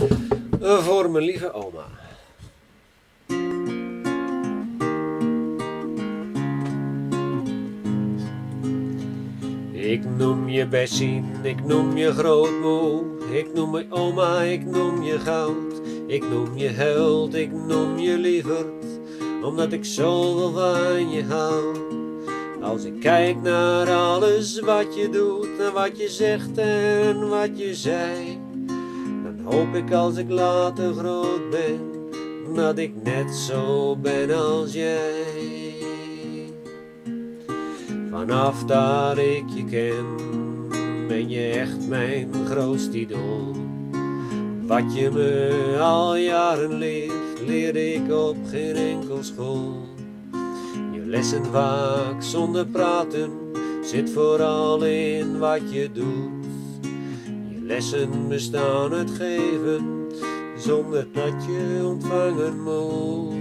Voor mijn lieve oma. Ik noem je Bessie, ik noem je grootmoe, ik noem je oma, ik noem je goud. Ik noem je held, ik noem je lieverd, omdat ik zoveel van je hou. Als ik kijk naar alles wat je doet, naar wat je zegt en wat je zei, dan hoop ik als ik later groot ben, dat ik net zo ben als jij. Vanaf dat ik je ken, ben je echt mijn grootste idool. Wat je me al jaren leert, leerde ik op geen enkel school. Je lessen vaak zonder praten, zit vooral in wat je doet. Je lessen bestaan uit geven, zonder dat je ontvangen moet.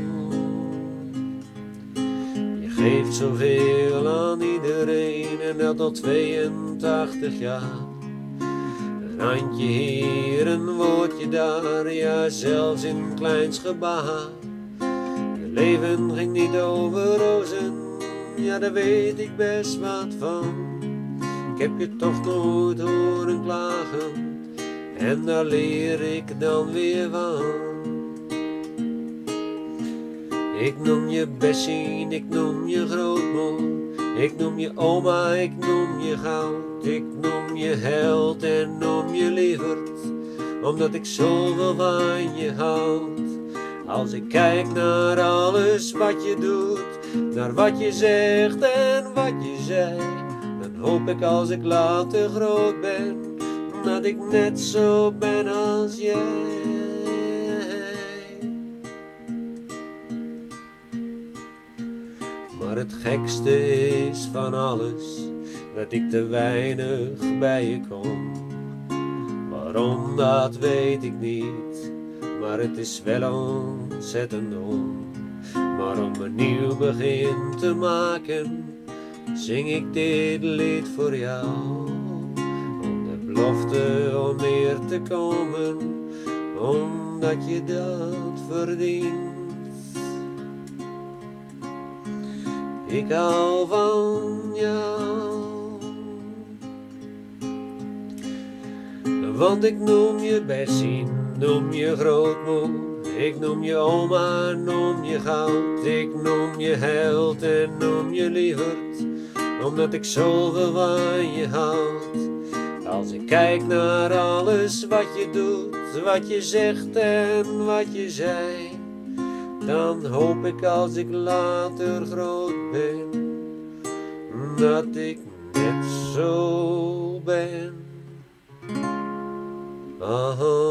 Je geeft zoveel aan iedereen en dat al 82 jaar. Een handje hier, een woordje daar, ja zelfs in kleins gebaar. Je leven ging niet over rozen, ja daar weet ik best wat van. Ik heb je toch nooit horen klagen en daar leer ik dan weer van. Ik noem je Bessie, ik noem je grootmoe, ik noem je oma, ik noem je goud. Ik noem je held en noem je lieverd, omdat ik zoveel van je houd. Als ik kijk naar alles wat je doet, naar wat je zegt en wat je zei, dan hoop ik als ik later groot ben, dat ik net zo ben als jij. Maar het gekste is van alles, dat ik te weinig bij je kom. Waarom, dat weet ik niet, maar het is wel ontzettend dom. Maar om een nieuw begin te maken, zing ik dit lied voor jou. Om de belofte om meer te komen, omdat je dat verdient. Ik hou van jou, want ik noem je Bessie, noem je grootmoe, ik noem je oma, noem je goud. Ik noem je held en noem je lieverd, omdat ik zoveel van je houd. Als ik kijk naar alles wat je doet, wat je zegt en wat je zei, dan hoop ik als ik later groot ben, dat ik net zo ben.